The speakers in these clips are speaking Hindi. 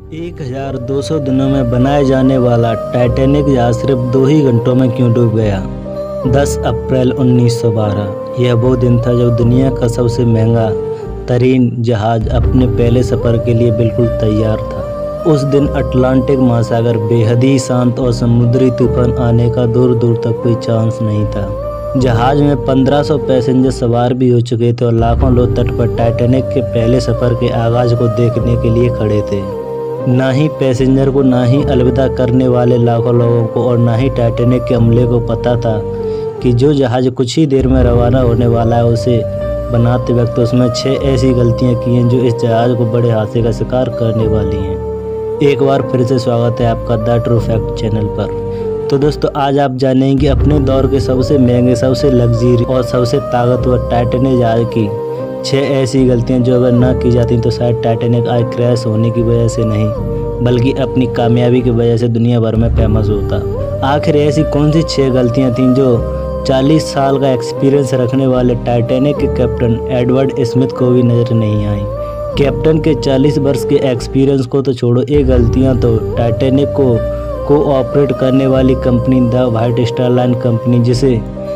1200 दिनों में बनाए जाने वाला टाइटैनिक जहाज सिर्फ 2 ही घंटों में क्यों डूब गया? 10 अप्रैल 1912 यह वो दिन था जब दुनिया का सबसे महंगा तरीन जहाज अपने पहले सफ़र के लिए बिल्कुल तैयार था। उस दिन अटलांटिक महासागर बेहद ही शांत और समुद्री तूफान आने का दूर दूर तक कोई चांस नहीं था। जहाज में 1500 पैसेंजर सवार भी हो चुके थे और लाखों लोग तट पर टाइटैनिक के पहले सफ़र के आगाज़ को देखने के लिए खड़े थे। ना ही पैसेंजर को, ना ही अलविदा करने वाले लाखों लोगों को और ना ही टाइटैनिक के अमले को पता था कि जो जहाज कुछ ही देर में रवाना होने वाला है उसे बनाते वक्त उसमें 6 ऐसी गलतियां की हैं जो इस जहाज को बड़े हादसे का शिकार करने वाली हैं। एक बार फिर से स्वागत है आपका द ट्रू फैक्ट चैनल पर। तो दोस्तों, आज आप जानेंगे अपने दौर के सबसे महंगे, सबसे लग्जरी और सबसे ताकतवर टाइटैनिक जहाज की 6 ऐसी गलतियां जो अगर ना की जाती तो शायद टाइटैनिक आज क्रैश होने की वजह से नहीं बल्कि अपनी कामयाबी की वजह से दुनिया भर में फेमस होता। आखिर ऐसी कौन सी 6 गलतियां थीं जो 40 साल का एक्सपीरियंस रखने वाले टाइटैनिक के कैप्टन एडवर्ड स्मिथ को भी नज़र नहीं आई? कैप्टन के 40 वर्ष के एक्सपीरियंस को तो छोड़ो, ये गलतियाँ तो टाइटैनिक को ऑपरेट करने वाली company the White Star Line company, जिसे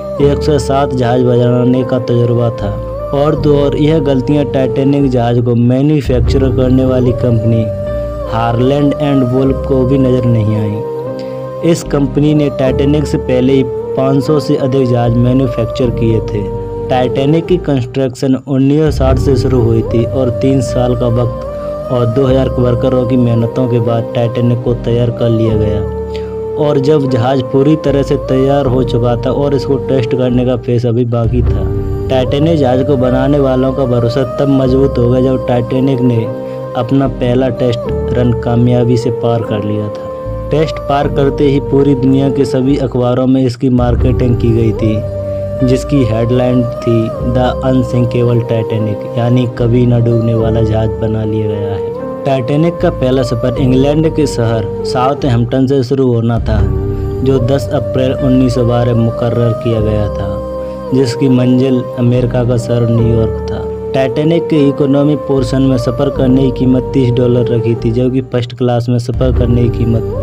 107 जहाज बनाने का तजुर्बा था, और यह गलतियां टाइटैनिक जहाज को मैन्युफैक्चर करने वाली कंपनी हारलैंड एंड वुल्फ को भी नज़र नहीं आई। इस कंपनी ने टाइटैनिक से पहले ही 500 से अधिक जहाज मैन्युफैक्चर किए थे। टाइटैनिक की कंस्ट्रक्शन 1960 से शुरू हुई थी और 3 साल का वक्त और 2000 वर्करों की मेहनतों के बाद टाइटैनिक को तैयार कर लिया गया। और जब जहाज पूरी तरह से तैयार हो चुका था और इसको टेस्ट करने का फेस अभी बाकी था, टाइटैनिक जहाज को बनाने वालों का भरोसा तब मजबूत हो गया जब टाइटैनिक ने अपना पहला टेस्ट रन कामयाबी से पार कर लिया था। टेस्ट पार करते ही पूरी दुनिया के सभी अखबारों में इसकी मार्केटिंग की गई थी, जिसकी हेडलाइन थी द अनसिंकेबल टाइटैनिक, यानी कभी न डूबने वाला जहाज बना लिया गया है। टाइटैनिक का पहला सफ़र इंग्लैंड के शहर साउथहैम्पटन से शुरू होना था, जो 10 अप्रैल 1912 मुकर्रर किया गया था, जिसकी मंजिल अमेरिका का शहर न्यूयॉर्क था। टाइटैनिक के इकोनॉमी पोर्शन में सफ़र करने की कीमत $30 रखी थी, जबकि फर्स्ट क्लास में सफ़र करने की कीमत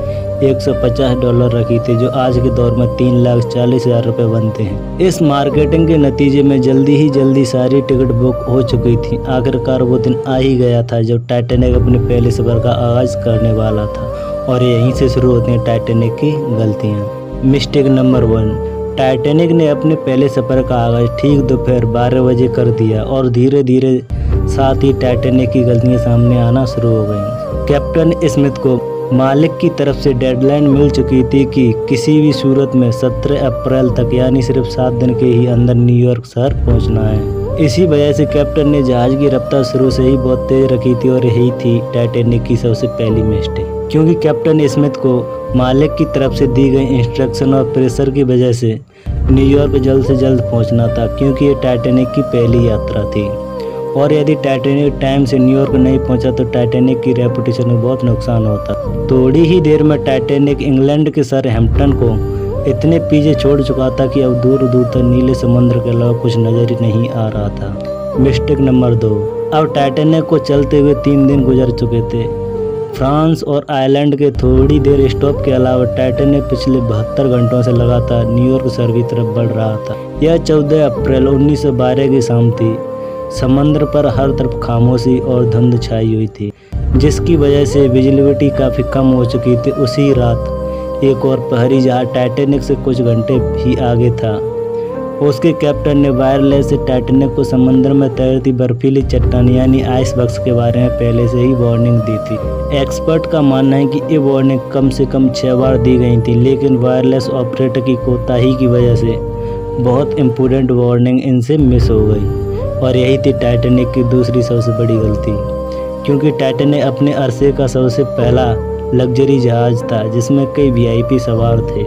$150 रखी थी, जो आज के दौर में 3,40,000 रुपये बनते हैं। इस मार्केटिंग के नतीजे में जल्दी सारी टिकट बुक हो चुकी थी। आखिरकार वो दिन आ ही गया था जब टाइटैनिक अपने पहले सफ़र का आगाज़ करने वाला था, और यहीं से शुरू होती हैं टाइटैनिक की गलतियाँ। मिस्टेक नंबर 1, टाइटैनिक ने अपने पहले सफ़र का आगाज़ ठीक दोपहर 12 बजे कर दिया और धीरे धीरे साथ ही टाइटैनिक की गलतियाँ सामने आना शुरू हो गईं। कैप्टन स्मिथ को मालिक की तरफ से डेडलाइन मिल चुकी थी कि किसी भी सूरत में 17 अप्रैल तक, यानी सिर्फ 7 दिन के ही अंदर न्यूयॉर्क शहर पहुंचना है। इसी वजह से कैप्टन ने जहाज की रफ्तार शुरू से ही बहुत तेज रखी थी, और यही थी टाइटैनिक की सबसे पहली मिस्टेक, क्योंकि कैप्टन स्मिथ को मालिक की तरफ से दी गई इंस्ट्रक्शन और प्रेशर की वजह से न्यूयॉर्क जल्द से जल्द पहुंचना था, क्योंकि ये टाइटैनिक की पहली यात्रा थी। और यदि टाइटैनिक टाइम से न्यूयॉर्क नहीं पहुंचा तो टाइटैनिक की रेपुटेशन में बहुत नुकसान होता। थोड़ी ही देर में टाइटैनिक इंग्लैंड के शहर हैम्पटन को इतने पीछे छोड़ चुका था कि अब दूर दूर तक नीले समुद्र के अलावा कुछ नज़र ही नहीं आ रहा था। मिस्टेक नंबर 2, अब टाइटैनिक को चलते हुए 3 दिन गुजर चुके थे। फ्रांस और आयरलैंड के थोड़ी देर स्टॉप के अलावा टाइटैनिक पिछले 72 घंटों से लगातार न्यूयॉर्क शहर की तरफ बढ़ रहा था। यह 14 अप्रैल 1912 की शाम थी। समंदर पर हर तरफ खामोशी और धुंध छाई हुई थी, जिसकी वजह से विजिबिलिटी काफ़ी कम हो चुकी थी। उसी रात एक और प्रहरी जहाज टाइटैनिक से कुछ घंटे ही आगे था। उसके कैप्टन ने वायरलेस से टाइटैनिक को समंदर में तैरती बर्फीली चट्टान यानी आइसबर्ग्स के बारे में पहले से ही वार्निंग दी थी। एक्सपर्ट का मानना है कि ये वार्निंग कम से कम 6 बार दी गई थी, लेकिन वायरलेस ऑपरेटर की कोताही की वजह से बहुत इम्पोर्टेंट वार्निंग इनसे मिस हो गई। और यही थी टाइटैनिक की दूसरी सबसे बड़ी गलती, क्योंकि टाइटैनिक अपने अरसे का सबसे पहला लग्जरी जहाज था जिसमें कई VIP सवार थे,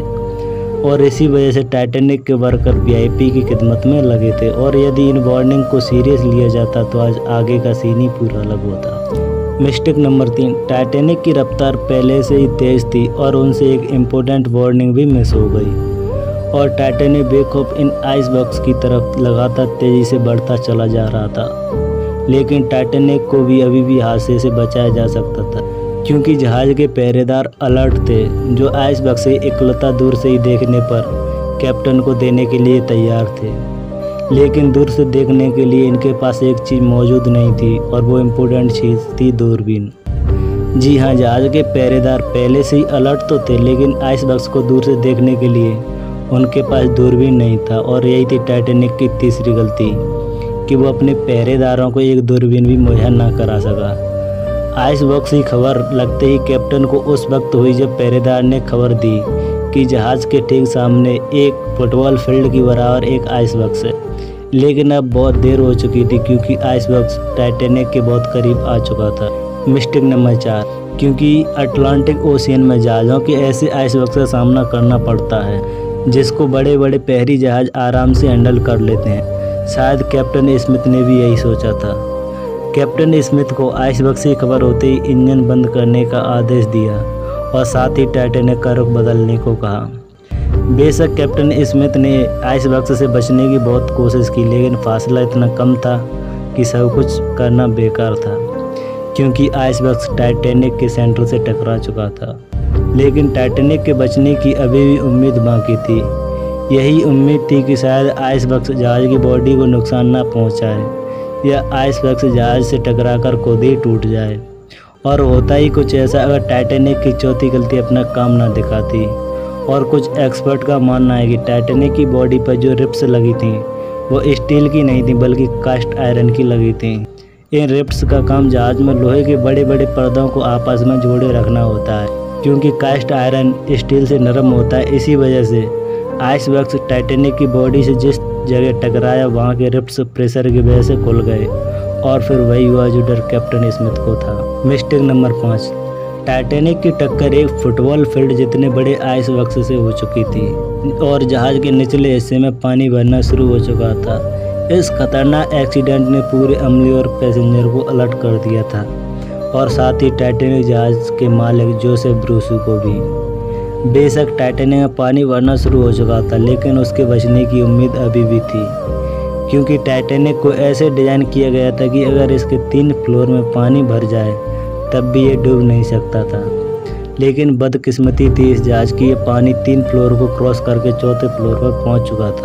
और इसी वजह से टाइटैनिक के वर्कर VIP की खिदमत में लगे थे। और यदि इन वार्निंग को सीरियस लिया जाता तो आज आगे का सीन ही पूरा अलग होता। मिस्टेक नंबर 3, टाइटैनिक की रफ्तार पहले से ही तेज़ थी और उनसे एक इम्पोर्टेंट वार्निंग भी मिस हो गई, और टाइटैनिक बेखौफ इन आइसबर्ग्स की तरफ लगातार तेज़ी से बढ़ता चला जा रहा था। लेकिन टाइटैनिक को भी अभी भी हादसे से बचाया जा सकता था। क्योंकि जहाज़ के पहरेदार अलर्ट थे, जो आइसबर्ग से इकलौता दूर से ही देखने पर कैप्टन को देने के लिए तैयार थे। लेकिन दूर से देखने के लिए इनके पास एक चीज़ मौजूद नहीं थी और वो इम्पोर्टेंट चीज़ थी दूरबीन। जी हाँ, जहाज़ के पहरेदार पहले से ही अलर्ट तो थे, लेकिन आइसबर्ग को दूर से देखने के लिए उनके पास दूरबीन नहीं था। और यही थी टाइटैनिक की तीसरी गलती कि वो अपने पहरेदारों को एक दूरबीन भी मुहैया ना करा सका। आइसबर्ग की खबर लगते ही कैप्टन को उस वक्त हुई जब पहरेदार ने खबर दी कि जहाज़ के ठीक सामने एक फुटबॉल फील्ड की बराबर एक आइसबर्ग है। लेकिन अब बहुत देर हो चुकी थी, क्योंकि आइसबर्ग टाइटैनिक के बहुत करीब आ चुका था। मिस्टेक नंबर 4, क्योंकि अटलांटिक ओशियन में जहाज़ों के ऐसे आइसबर्ग का सामना करना पड़ता है जिसको बड़े बड़े पहरी जहाज़ आराम से हैंडल कर लेते हैं। शायद कैप्टन स्मिथ ने भी यही सोचा था। कैप्टन स्मिथ को आइसबर्ग से खबर होते ही इंजन बंद करने का आदेश दिया और साथ ही टाइटैनिक का रुख बदलने को कहा। बेशक कैप्टन स्मिथ ने आइसबर्ग से बचने की बहुत कोशिश की, लेकिन फासला इतना कम था कि सब कुछ करना बेकार था, क्योंकि आइसबर्ग टाइटैनिक के सेंटर से टकरा चुका था। लेकिन टाइटैनिक के बचने की अभी भी उम्मीद बाकी थी। यही उम्मीद थी कि शायद आइसबर्ग जहाज़ की बॉडी को नुकसान ना पहुंचाए या आइसबर्ग जहाज़ से टकराकर खुद ही टूट जाए। और होता ही कुछ ऐसा अगर टाइटैनिक की चौथी गलती अपना काम ना दिखाती। और कुछ एक्सपर्ट का मानना है कि टाइटैनिक की बॉडी पर जो रिप्स लगी थी वो स्टील की नहीं थी, बल्कि कास्ट आयरन की लगी थी। इन रिप्स का काम जहाज़ में लोहे के बड़े बड़े पर्दों को आपस में जोड़े रखना होता है, क्योंकि कास्ट आयरन स्टील से नरम होता है। इसी वजह से आइसबर्ग टाइटैनिक की बॉडी से जिस जगह टकराया वहाँ के रिप्स प्रेशर की वजह से खुल गए और फिर वही हुआ जो डर कैप्टन स्मिथ को था। मिस्टेक नंबर 5, टाइटैनिक की टक्कर एक फुटबॉल फील्ड जितने बड़े आइसबर्ग से हो चुकी थी और जहाज़ के निचले हिस्से में पानी भरना शुरू हो चुका था। इस खतरनाक एक्सीडेंट ने पूरे अमले और पैसेंजर को अलर्ट कर दिया था और साथ ही टाइटैनिक जहाज़ के मालिक जोसेफ ब्रूसी को भी। बेशक टाइटैनिक में पानी भरना शुरू हो चुका था, लेकिन उसके बचने की उम्मीद अभी भी थी, क्योंकि टाइटैनिक को ऐसे डिज़ाइन किया गया था कि अगर इसके 3 फ्लोर में पानी भर जाए तब भी ये डूब नहीं सकता था। लेकिन बदकिस्मती थी इस जहाज़ की, ये पानी 3 फ्लोर को क्रॉस करके 4थे फ्लोर पर पहुंच चुका था।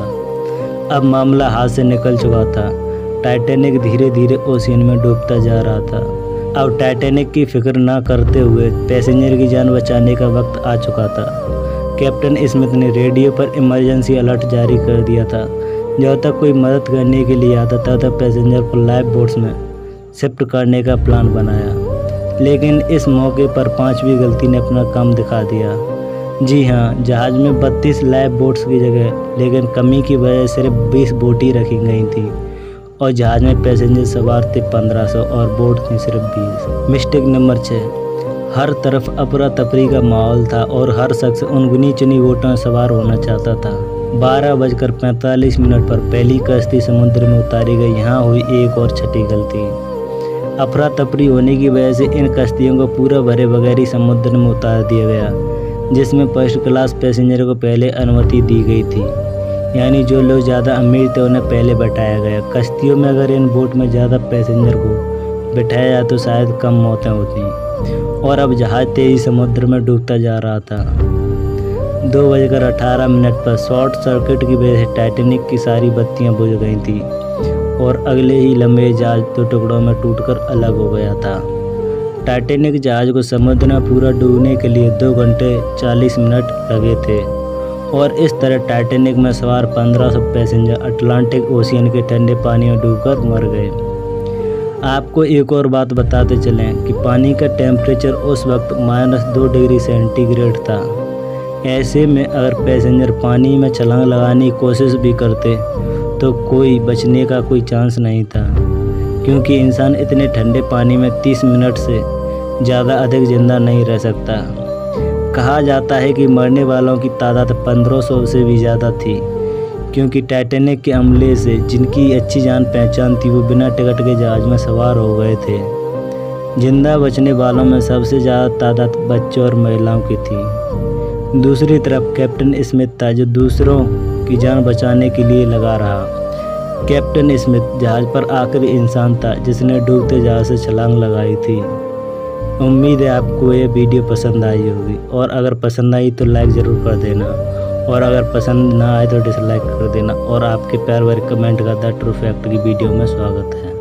अब मामला हाथ से निकल चुका था। टाइटैनिक धीरे धीरे ओशियन में डूबता जा रहा था। अब टाइटैनिक की फिक्र ना करते हुए पैसेंजर की जान बचाने का वक्त आ चुका था। कैप्टन स्मिथ ने रेडियो पर इमरजेंसी अलर्ट जारी कर दिया था। जब तक कोई मदद करने के लिए आता तब तक पैसेंजर को लाइफ बोट्स में शिफ्ट करने का प्लान बनाया। लेकिन इस मौके पर 5वीं गलती ने अपना काम दिखा दिया। जी हाँ, जहाज़ में 32 लाइफ बोट्स की जगह लेकिन कमी की वजह से सिर्फ 20 बोट ही रखी गई थी और जहाज़ में पैसेंजर सवार थे 1500 और बोट थी सिर्फ 20। मिस्टेक नंबर 6, हर तरफ अफरा तफरी का माहौल था और हर शख्स उन गिनी चुनी बोटों में सवार होना चाहता था। 12:45 पर पहली कश्ती समुद्र में उतारी गई। यहाँ हुई एक और छठी गलती। अफरा तफरी होने की वजह से इन कश्तियों को पूरा भरे बगैर ही समुद्र में उतार दिया गया, जिसमें फर्स्ट क्लास पैसेंजर को पहले अनुमति दी गई थी। यानी जो लोग ज़्यादा अमीर थे उन्हें पहले बैठाया गया। कश्तियों में अगर इन बोट में ज़्यादा पैसेंजर को बैठाया जाए तो शायद कम मौतें होती। और अब जहाज़ तेज़ी समुद्र में डूबता जा रहा था। 2:18 पर शॉर्ट सर्किट की वजह से टाइटैनिक की सारी बत्तियां बुझ गई थी और अगले ही लम्हे जहाज़ 2 टुकड़ों में टूटकर अलग हो गया था। टाइटैनिक जहाज़ को समुद्र में पूरा डूबने के लिए 2 घंटे 40 मिनट लगे थे और इस तरह टाइटैनिक में सवार 1500 पैसेंजर अटलांटिक ओशियन के ठंडे पानी में डूबकर मर गए। आपको एक और बात बताते चलें कि पानी का टेम्परेचर उस वक्त -2 डिग्री सेंटीग्रेड था। ऐसे में अगर पैसेंजर पानी में छलांग लगाने की कोशिश भी करते तो कोई बचने का कोई चांस नहीं था, क्योंकि इंसान इतने ठंडे पानी में 30 मिनट से ज़्यादा अधिक जिंदा नहीं रह सकता। कहा जाता है कि मरने वालों की तादाद 1500 से भी ज़्यादा थी, क्योंकि टाइटैनिक के अमले से जिनकी अच्छी जान पहचान थी वो बिना टिकट के जहाज़ में सवार हो गए थे। जिंदा बचने वालों में सबसे ज़्यादा तादाद बच्चों और महिलाओं की थी। दूसरी तरफ कैप्टन स्मिथ था जो दूसरों की जान बचाने के लिए लगा रहा। कैप्टन स्मिथ जहाज़ पर आखिरी इंसान था जिसने डूबते जहाज़ से छलांग लगाई थी। उम्मीद है आपको ये वीडियो पसंद आई होगी, और अगर पसंद आई तो लाइक ज़रूर कर देना, और अगर पसंद ना आए तो डिसलाइक कर देना। और आपके प्यार भरे कमेंट का द ट्रू फैक्ट की वीडियो में स्वागत है।